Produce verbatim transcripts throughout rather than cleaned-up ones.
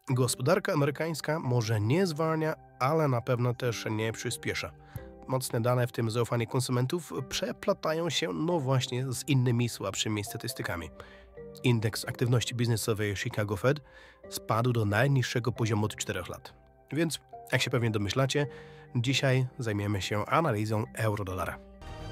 Gospodarka amerykańska może nie zwalnia, ale na pewno też nie przyspiesza. Mocne dane, w tym zaufanie konsumentów, przeplatają się no właśnie z innymi słabszymi statystykami. Indeks aktywności biznesowej Chicago Fed spadł do najniższego poziomu od czterech lat. Więc, jak się pewnie domyślacie, dzisiaj zajmiemy się analizą euro-dolara.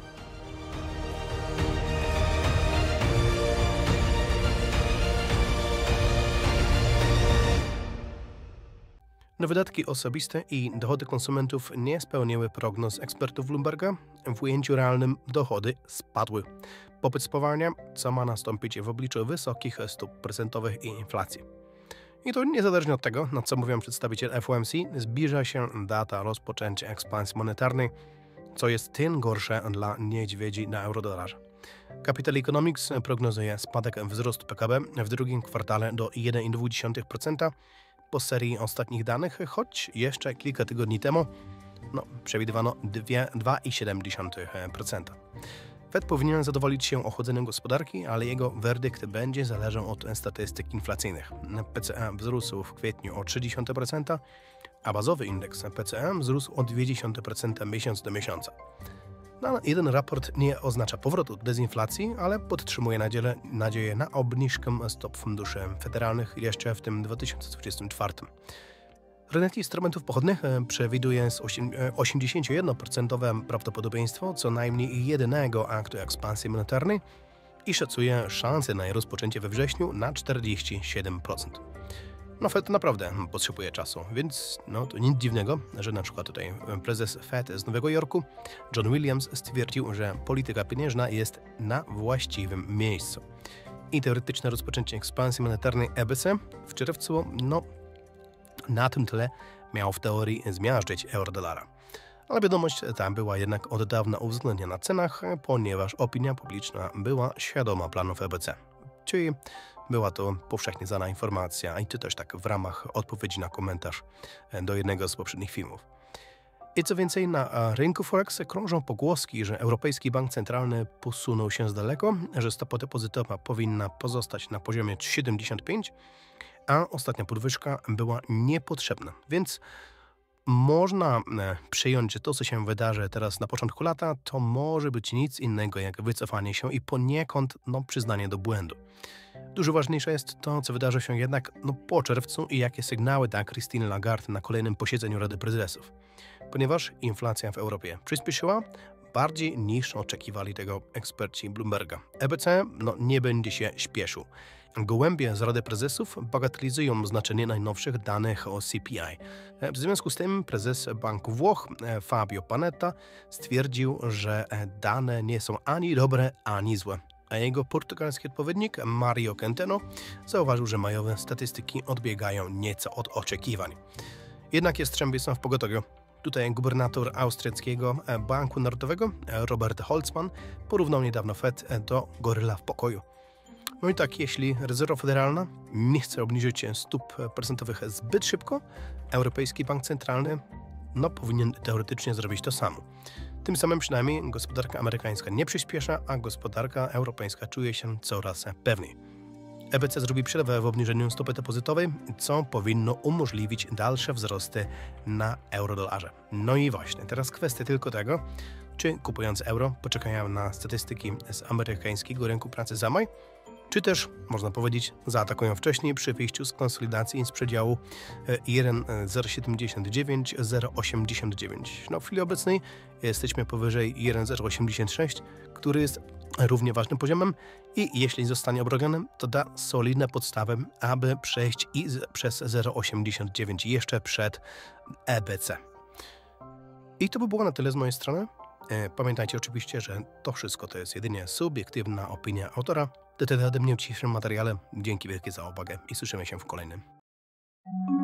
No, wydatki osobiste i dochody konsumentów nie spełniły prognoz ekspertów Bloomberga. W ujęciu realnym dochody spadły. Popyt spowalnia, co ma nastąpić w obliczu wysokich stóp procentowych i inflacji. I to niezależnie od tego, na co mówią przedstawiciele F O M C, zbliża się data rozpoczęcia ekspansji monetarnej, co jest tym gorsze dla niedźwiedzi na eurodolarze. Capital Economics prognozuje spadek wzrostu P K B w drugim kwartale do jeden przecinek dwa procent po serii ostatnich danych, choć jeszcze kilka tygodni temu no, przewidywano dwa przecinek siedem procent. Fed powinien zadowolić się ochłodzeniem gospodarki, ale jego werdykt będzie zależał od statystyk inflacyjnych. P C E wzrósł w kwietniu o trzy przecinek trzy procent, a bazowy indeks P C E wzrósł o dwa przecinek procent miesiąc do miesiąca. No, jeden raport nie oznacza powrotu do dezinflacji, ale podtrzymuje nadzieję, nadzieję na obniżkę stop funduszy federalnych jeszcze w tym dwa tysiące dwudziestym czwartym. Rynek instrumentów pochodnych przewiduje z osiemdziesiąt jeden procent prawdopodobieństwo co najmniej jednego aktu ekspansji monetarnej i szacuje szanse na jej rozpoczęcie we wrześniu na czterdzieści siedem procent. No, Fed naprawdę potrzebuje czasu, więc no, to nic dziwnego, że na przykład tutaj prezes Fed z Nowego Jorku, John Williams, stwierdził, że polityka pieniężna jest na właściwym miejscu. I teoretyczne rozpoczęcie ekspansji monetarnej E B C w czerwcu, no, na tym tle miało w teorii zmiażdżyć euro-dolara. Ale wiadomość ta była jednak od dawna uwzględniona na cenach, ponieważ opinia publiczna była świadoma planów E B C. Czyli była to powszechnie znana informacja i to też tak w ramach odpowiedzi na komentarz do jednego z poprzednich filmów. I co więcej, na rynku Forex krążą pogłoski, że Europejski Bank Centralny posunął się z daleko, że stopa depozytowa powinna pozostać na poziomie siedemdziesiąt pięć, a ostatnia podwyżka była niepotrzebna. Więc można przyjąć, że to, co się wydarzy teraz na początku lata, to może być nic innego jak wycofanie się i poniekąd no, przyznanie do błędu. Dużo ważniejsze jest to, co wydarzy się jednak no, po czerwcu i jakie sygnały da Christine Lagarde na kolejnym posiedzeniu Rady Prezesów. Ponieważ inflacja w Europie przyspieszyła bardziej niż oczekiwali tego eksperci Bloomberga. E B C no, nie będzie się śpieszył. Gołębie z Rady Prezesów bagatelizują znaczenie najnowszych danych o C P I. W związku z tym prezes Banku Włoch Fabio Panetta stwierdził, że dane nie są ani dobre, ani złe. A jego portugalski odpowiednik Mario Centeno zauważył, że majowe statystyki odbiegają nieco od oczekiwań. Jednak Jastrzębie są w pogotowiu. Tutaj gubernator austriackiego Banku Narodowego Robert Holzmann porównał niedawno Fed do goryla w pokoju. No i tak, jeśli rezerwa federalna nie chce obniżyć stóp procentowych zbyt szybko, Europejski Bank Centralny no, powinien teoretycznie zrobić to samo. Tym samym przynajmniej gospodarka amerykańska nie przyspiesza, a gospodarka europejska czuje się coraz pewniej. E B C zrobi przerwę w obniżeniu stopy depozytowej, co powinno umożliwić dalsze wzrosty na eurodolarze. No i właśnie, teraz kwestia tylko tego, czy kupując euro poczekają na statystyki z amerykańskiego rynku pracy za maj, czy też, można powiedzieć, zaatakują wcześniej przy wyjściu z konsolidacji z przedziału jeden przecinek zero siedemdziesiąt dziewięć do zero przecinek osiemdziesiąt dziewięć. No, w chwili obecnej jesteśmy powyżej jeden przecinek zero osiemdziesiąt sześć, który jest równie ważnym poziomem i jeśli zostanie obroniony, to da solidne podstawy, aby przejść i z, przez zero przecinek osiemdziesiąt dziewięć jeszcze przed E B C. I to by było na tyle z mojej strony. Pamiętajcie oczywiście, że to wszystko to jest jedynie subiektywna opinia autora. To tyle ode mnie w dzisiejszym materiale. Dzięki wielkie za uwagę i słyszymy się w kolejnym.